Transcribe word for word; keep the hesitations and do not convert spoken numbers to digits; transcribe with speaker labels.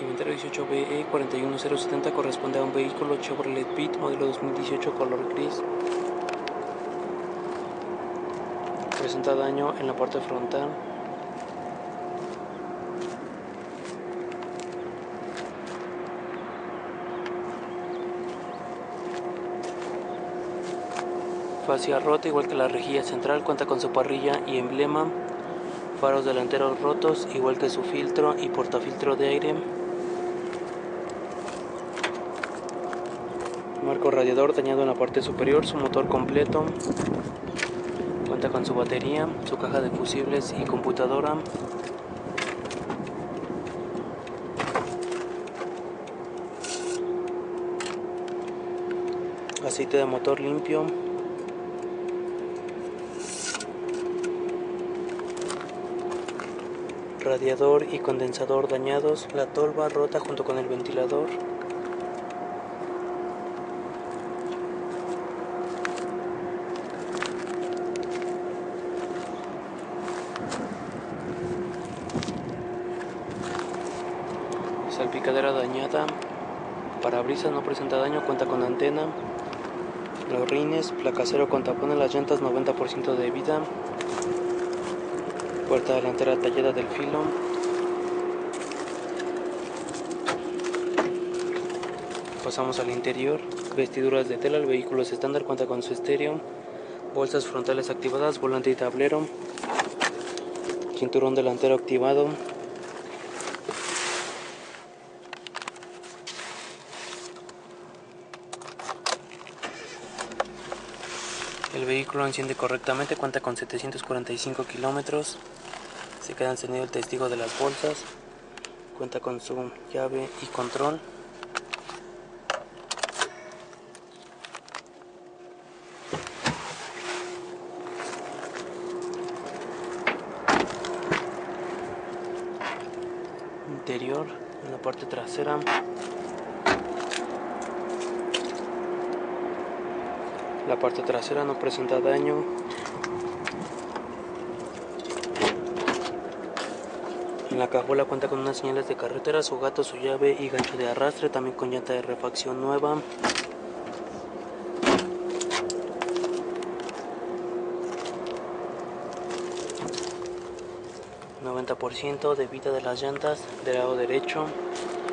Speaker 1: Inventario dieciocho B E cuarenta y uno cero setenta corresponde a un vehículo Chevrolet Beat modelo dos mil dieciocho color gris. Presenta daño en la parte frontal. Fascia rota igual que la rejilla central, cuenta con su parrilla y emblema. Faros delanteros rotos igual que su filtro y portafiltro de aire. Marco radiador dañado en la parte superior, su motor completo. Cuenta con su batería, su caja de fusibles y computadora. Aceite de motor limpio. Radiador y condensador dañados, la tolva rota junto con el ventilador. Salpicadera dañada. Parabrisas no presenta daño, cuenta con antena. Los rines, placa cero con tapón en las llantas, noventa por ciento de vida. Puerta delantera tallada del filo. Pasamos al interior. Vestiduras de tela, el vehículo es estándar, cuenta con su estéreo. Bolsas frontales activadas, volante y tablero. Cinturón delantero activado. El vehículo enciende correctamente, cuenta con setecientos cuarenta y cinco kilómetros. Se queda encendido el testigo de las bolsas. Cuenta con su llave y control. Interior, en la parte trasera. La parte trasera no presenta daño. En la cajuela cuenta con unas señales de carretera, su gato, su llave y gancho de arrastre, también con llanta de refacción nueva. noventa por ciento de vida de las llantas del lado derecho.